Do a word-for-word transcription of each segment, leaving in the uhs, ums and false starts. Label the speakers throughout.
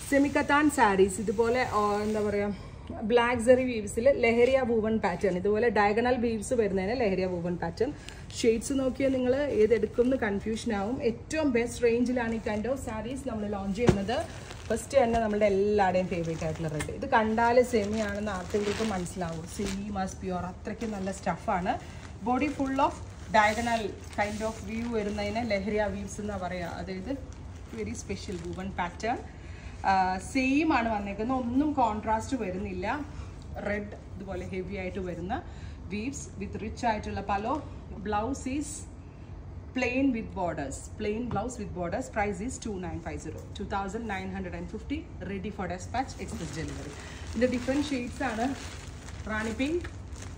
Speaker 1: Semi കത്താൻ സാരീസ് ഇതുപോലെ എന്താ പറയുക ബ്ലാക്ക് സെറി വീവ്സിൽ ലഹരിയ വൂവൺ പാറ്റേൺ ഇതുപോലെ ഡയഗണൽ വീവ്സ് വരുന്നതിന് ലഹരിയ വൂവൺ പാറ്റേൺ ഷെയ്ഡ്സ് നോക്കിയാൽ നിങ്ങൾ ഏതെടുക്കുമെന്ന് കൺഫ്യൂഷൻ ആവും. ഏറ്റവും ബെസ്റ്റ് റേഞ്ചിലാണ് ഈ കൈൻഡ് ഓഫ് സാരീസ് നമ്മൾ ലോഞ്ച് ചെയ്യുന്നത്. ഫസ്റ്റ് തന്നെ നമ്മുടെ എല്ലാവരുടെയും ഫേവറേറ്റ് ആയിട്ടുള്ള റെഡ്. ഇത് കണ്ടാൽ സെമി ആണെന്ന് ആർക്കെങ്കിലും മനസ്സിലാവും. സെമി മസ് പ്യുവർ അത്രയ്ക്കും നല്ല സ്റ്റഫാണ്. Body full of diagonal kind of view വരുന്നതിന് ലഹരിയ വീവ്സ് എന്ന് പറയുക. അതായത് very special woven pattern. Same ആണ് വന്നേക്കുന്നത്, ഒന്നും കോൺട്രാസ്റ്റ് വരുന്നില്ല. റെഡ് ഇതുപോലെ ഹെവി ആയിട്ട് വരുന്ന വീവ്സ് വിത്ത് റിച്ച് ആയിട്ടുള്ള pallu. Blouse is plain with borders, plain blouse with borders. Price is two nine five zero two thousand nine hundred and fifty ready for despatch express delivery. ഇതിൻ്റെ different shades ആണ്. Rani pink,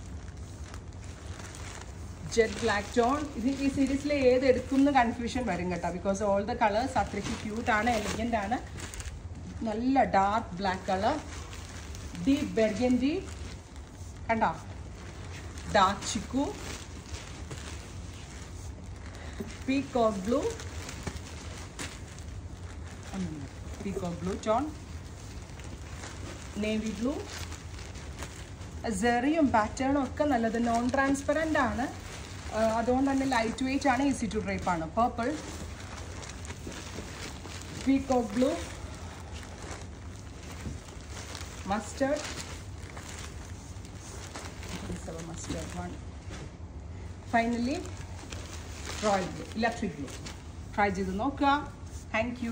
Speaker 1: jet black tone. ഇത് ഈ സീരീസിൽ ഏത് എടുക്കുമെന്ന് confusion വരും കേട്ടോ, because all the colours അത്രയ്ക്ക് ക്യൂട്ടാണ്, എലിഗൻ്റ് ആണ്. നല്ല dark black colour, deep burgundy കണ്ടോ, dark chikoo, peacock blue, peacock blue tone, navy blue. സെറിയും പാറ്റേണും ഒക്കെ നല്ലത്. നോൺ ട്രാൻസ്പെറൻ്റ് ആണ്, അതുകൊണ്ട് തന്നെ ലൈറ്റ് വെയിറ്റ് ആണ്, ഈസി ടു ഡ്രൈപ്പ് ആണ്. Purple, peacock blue, mustard, this is our mustard one. Finally royal blue, electric blue. Try ചെയ്ത് നോക്കുക. Thank you.